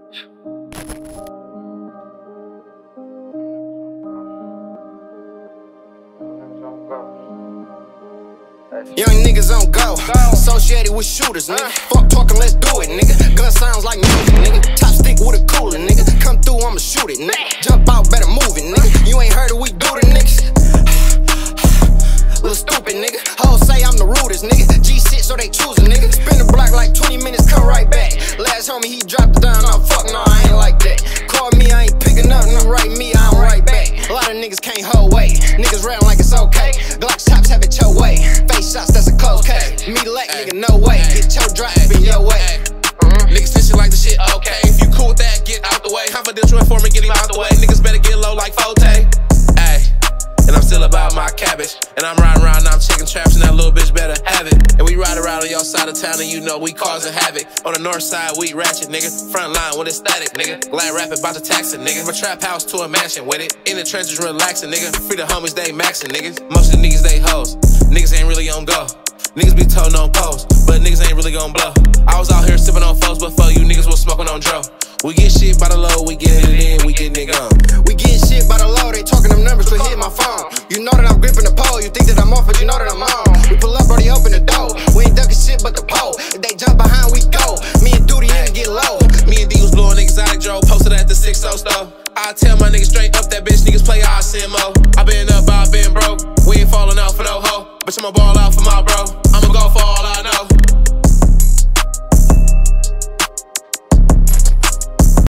Young niggas on go, associated with shooters, nigga. Fuck talking, let's do it, nigga. Gun sounds like music, nigga. Top stick with a cooler, nigga. Come through, I'ma shoot it, nigga. Jump out, better move it, nigga. You ain't heard it, we do the niggas. Little stupid, nigga. Hoes say I'm the rudest, nigga. G6, so they choosing, nigga. Spin the block like 20 minutes, come right back. Last homie, he dropped it down, oh fuck no, I ain't like that. Call me, I ain't picking up, no right me, I don't right back. A lot of niggas can't hold weight. Niggas rapping like it's okay. Glock chops, have it your way. Face shots, that's a close case. Me lack, nigga, no way. Get your drop in your way. Niggas think shit like the shit, okay. If you cool with that, get out the way. Confidential informant, get him out the way. Niggas better get low like Forte. Ayy. And I'm still about my cabbage. And I'm riding around, now I'm checking traps, and that little bitch better have it. And we ride around on your side of town, and you know we causing havoc. On the north side, we ratchet, nigga. Front line when it's static, nigga. Glad rapping about the taxing, nigga. From a trap house to a mansion with it. In the trenches, relaxing, nigga. Free the homies, they maxing, niggas. Most of the niggas, they hoes. Niggas ain't really on go. Niggas be told on post, but niggas ain't really gon' blow. I was out here sipping on foes, but fuck you niggas was smoking on dro. We get shit by the low, we get it in, we get it gone. We get shit by the low, they talking them numbers to hit my phone. You know that I'm gripping the pole, you think that I'm off, but you know that I'm on. We pull up, already open the door. We ain't ducking shit but the pole. If they jump behind, we go. Me and Duty nigga get low. Me and D was blowing exotic Joe, posted at the 6-0 store. I tell my niggas straight up that bitch, niggas play RCMO. I been up, I been broke. We ain't falling out for no hoe. Bitch, I'ma ball out for my bro. I'ma go for all I know.